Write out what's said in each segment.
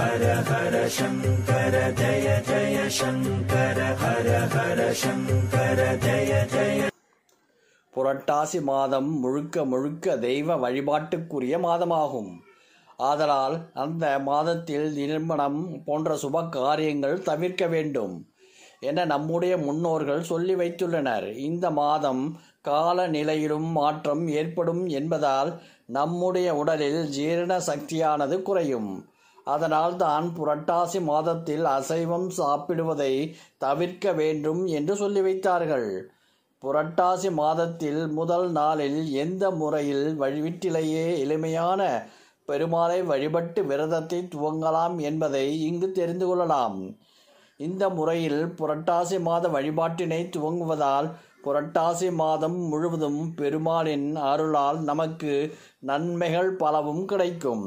ஹர ஹர சங்கர ஜய ஜய சங்கர ஹர ஹர சங்கர ஜய ஜய. புரட்டாசி மாதம் முழுக்க முழுக்க தெய்வ வழிபாட்டுக்குரிய மாதமாகும். ஆதலால் அந்த மாதத்தில் திருமணம் போன்ற சுப காரியங்கள் தவிர்க்க வேண்டும் என நம்முடைய முன்னோர்கள் சொல்லி வைத்துள்ளனர். இந்த மாதம் காலநிலையிலும் மாற்றம் ஏற்படும் என்பதால் நம்முடைய உடலில் ஜீரண சக்தியானது குறையும். அதனால் தான் புரட்டாசி மாதத்தில் அசைவம் சாப்பிடுவதை தவிர்க்க வேண்டும் என்று சொல்லி வைத்தார்கள். புரட்டாசி மாதத்தில் முதல் நாளில் எந்த முறையில் வீட்டிலேயே எளிமையான பெருமாளை வழிபட்டு விரதத்தை துவங்கலாம் என்பதை இங்கு தெரிந்து கொள்ளலாம். இந்த முறையில் புரட்டாசி மாத வழிபாட்டினை துவங்குவதால் புரட்டாசி மாதம் முழுவதும் பெருமாளின் அருளால் நமக்கு நன்மைகள் பலவும் கிடைக்கும்.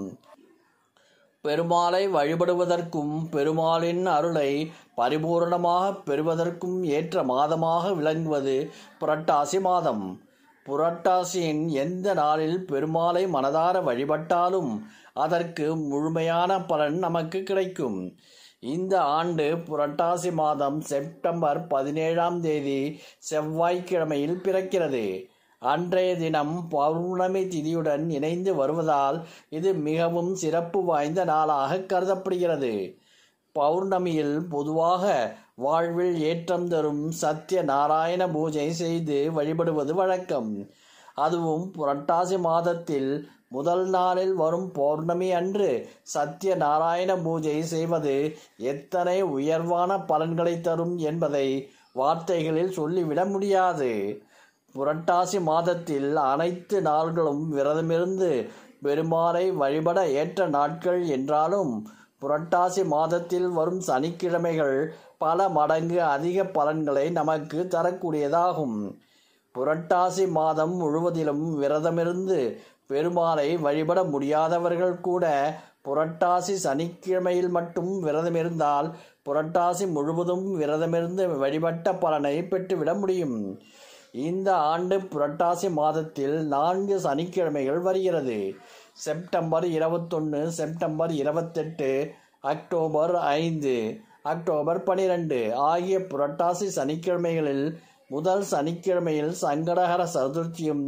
பெருமாளை வழிபடுவதற்கும் பெருமாளின் அருளை பரிபூரணமாக பெறுவதற்கும் ஏற்ற மாதமாக விளங்குவது புரட்டாசி மாதம். புரட்டாசியின் எந்த நாளில் பெருமாளை மனதார வழிபட்டாலும் அதற்கு முழுமையான பலன் நமக்கு கிடைக்கும். இந்த ஆண்டு புரட்டாசி மாதம் செப்டம்பர் 17ஆம் தேதி செவ்வாய்க்கிழமையில் பிறக்கிறது. அன்றைய தினம் பௌர்ணமி திதியுடன் இணைந்து வருவதால் இது மிகவும் சிறப்பு வாய்ந்த நாளாக கருதப்படுகிறது. பௌர்ணமியில் பொதுவாக வாழ்வில் ஏற்றம் தரும் சத்திய நாராயண பூஜை செய்து வழிபடுவது வழக்கம். அதுவும் புரட்டாசி மாதத்தில் முதல் நாளில் வரும் பௌர்ணமி அன்று சத்திய நாராயண பூஜை செய்வது எத்தனை உயர்வான பலன்களை தரும் என்பதை வார்த்தைகளில் சொல்லிவிட முடியாது. புரட்டாசி மாதத்தில் அனைத்து நாள்களும் விரதமிருந்து பெருமாளை வழிபட ஏற்ற நாட்கள் என்றாலும் புரட்டாசி மாதத்தில் வரும் சனிக்கிழமைகள் பல மடங்கு அதிக பலன்களை நமக்கு தரக்கூடியதாகும். புரட்டாசி மாதம் முழுவதிலும் விரதமிருந்து பெருமாளை வழிபட முடியாதவர்கள் கூட புரட்டாசி சனிக்கிழமையில் மட்டும் விரதமிருந்தால் புரட்டாசி முழுவதும் விரதமிருந்து வழிபட்ட பலனை பெற்றுவிட முடியும். இந்த ஆண்டு புரட்டாசி மாதத்தில் 4 சனிக்கிழமைகள் வருகிறது. செப்டம்பர் 21, செப்டம்பர் 28, அக்டோபர் 5, அக்டோபர் 12 ஆகிய புரட்டாசி சனிக்கிழமைகளில் முதல் சனிக்கிழமையில் சங்கடஹர சதுர்த்தியும்,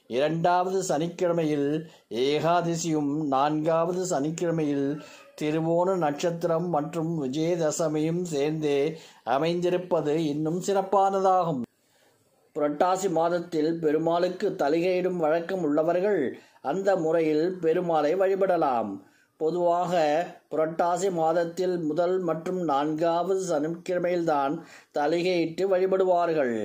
2வது சனிக்கிழமையில் ஏகாதசியும், 4வது சனிக்கிழமையில் திருவோண நட்சத்திரம் மற்றும் விஜயதசமியும் சேர்ந்தே அமைந்திருப்பது இன்னும் சிறப்பானதாகும். புரட்டாசி மாதத்தில் பெருமாளுக்கு தலிகையிடும் வழக்கம் உள்ளவர்கள் அந்த முறையில் பெருமாளை வழிபடலாம். பொதுவாக புரட்டாசி மாதத்தில் முதல் மற்றும் 4வது சனிக்கிழமையில்தான் தலிகையிட்டு வழிபடுவார்கள்.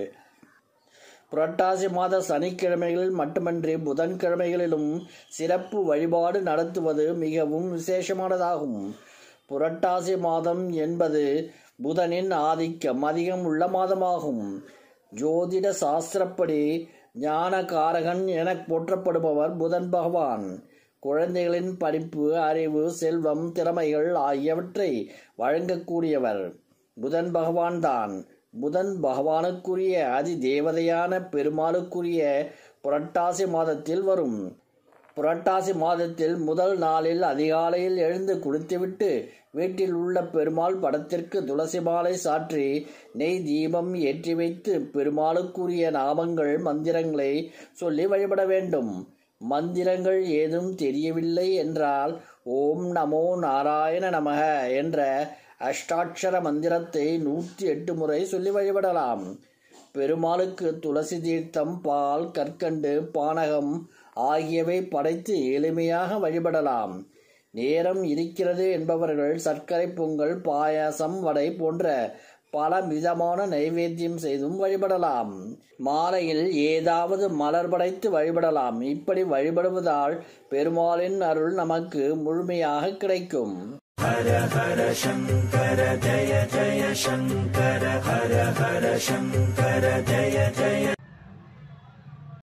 புரட்டாசி மாத சனிக்கிழமைகளில் மட்டுமன்றி புதன்கிழமைகளிலும் சிறப்பு வழிபாடு நடத்துவது மிகவும் விசேஷமானதாகும். புரட்டாசி மாதம் என்பது புதனின் ஆதிக்கம் அதிகம் உள்ள மாதமாகும். ஜோதிட சாஸ்திரப்படி ஞானகாரகன் என போற்றப்படுபவர் புதன் பகவான். குழந்தைகளின் படிப்பு, அறிவு, செல்வம், திறமைகள் ஆகியவற்றை வழங்கக்கூடியவர் புதன் பகவான் தான். புதன் பகவானுக்குரிய அதி தேவதையான பெருமாளுக்குரிய புரட்டாசி மாதத்தில் வரும். புரட்டாசி மாதத்தில் முதல் நாளில் அதிகாலையில் எழுந்து குளித்துவிட்டு வீட்டில் உள்ள பெருமாள் படத்திற்கு துளசி மாலை சாற்றி நெய் தீபம் ஏற்றி வைத்து பெருமாளுக்குரிய நாமங்கள், மந்திரங்களை சொல்லி வழிபட வேண்டும். மந்திரங்கள் ஏதும் தெரியவில்லை என்றால் ஓம் நமோ நாராயண நமக என்ற அஷ்டாட்சர மந்திரத்தை 108 முறை சொல்லி வழிபடலாம். பெருமாளுக்கு துளசி தீர்த்தம், பால், கற்கண்டு, பானகம் ஆகியவை படைத்து எளிமையாக வழிபடலாம். நேரம் இருக்கிறது என்பவர்கள் சர்க்கரை பொங்கல், பாயாசம், வடை போன்ற பல விதமான நைவேத்தியம் செய்தும் வழிபடலாம். மாலையில் ஏதாவது மலர் படைத்து வழிபடலாம். இப்படி வழிபடுவதால் பெருமாளின் அருள் நமக்கு முழுமையாக கிடைக்கும். ஹர ஹர சங்கர ஜய ஜய சங்கர ஹர ஹர சங்கர ஜய ஜய